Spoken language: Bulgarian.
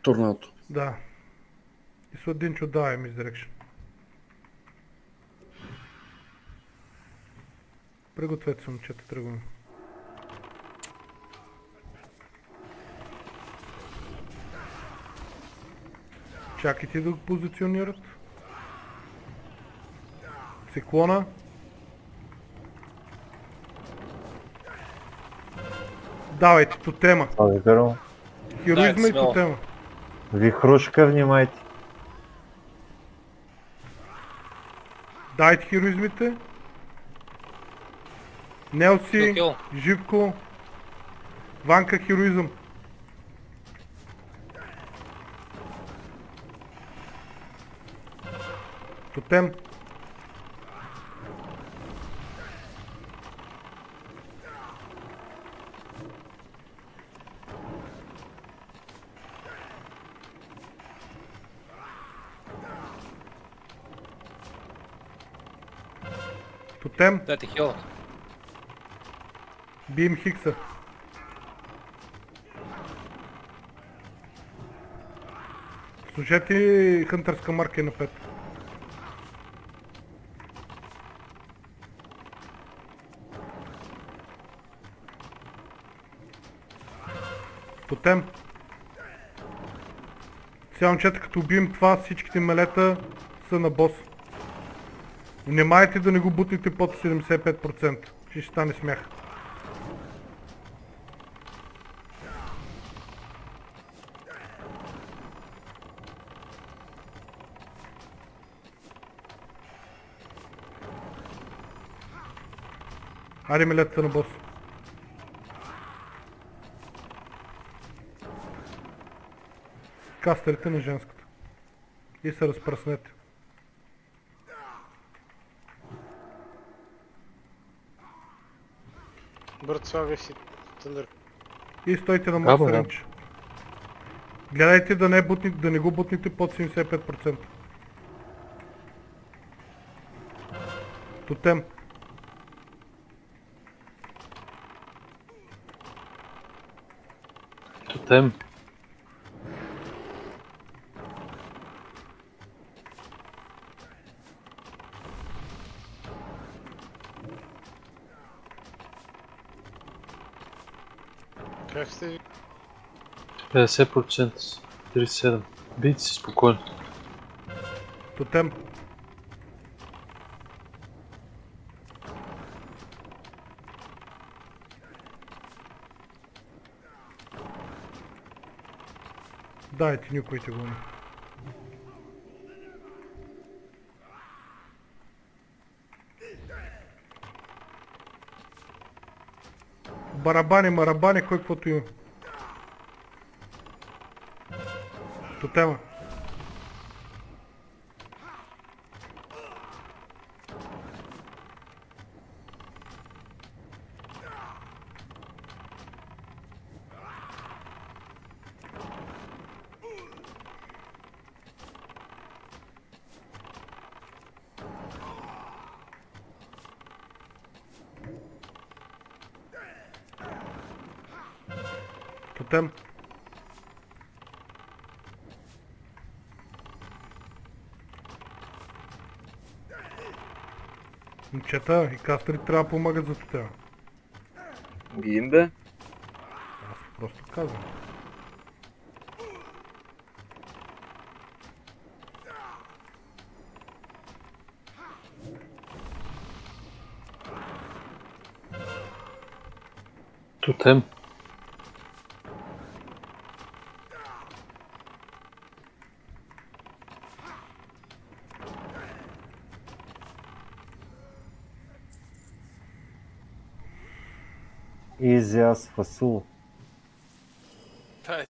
Торнадо. Да. И сладинчо давай misdirection. Пригответе се, момчета, тръгваме. Чакайте да го позиционират. Циклона. Давайте, тотема. Благодаря. Хероизма и смело. тотема. Вихрушка, внимайте. Дайте хероизмите. Нелси, Кил. Живко. Ванка хероизъм. Тотем. Тотем. Дайте хил. Бием Хикса. Служете хънтърска марка на 5. Тотем. Сега, момчета, като убием това, всичките мелета са на бос. Внимайте да не го бутнете под 75%. Ще стане смях. Айде мелетата на бос. Кастерите на женската. И се разпръснете. Бърт, слагай си тъндър. И стойте на Браво, Макс да. Ренч. Гледайте да не го бутните под 75%. Тотем. Тотем. Как сте? 50%. 37. Бийте си спокойно. Тотем. Дайте, никойте го. Барабани, марабани, кой каквото има. Тотема. Тотем. Момчета и кастери трябва да помагат за тотема. Бием бе. Аз просто казвам. Тотем. Изи аз фасул.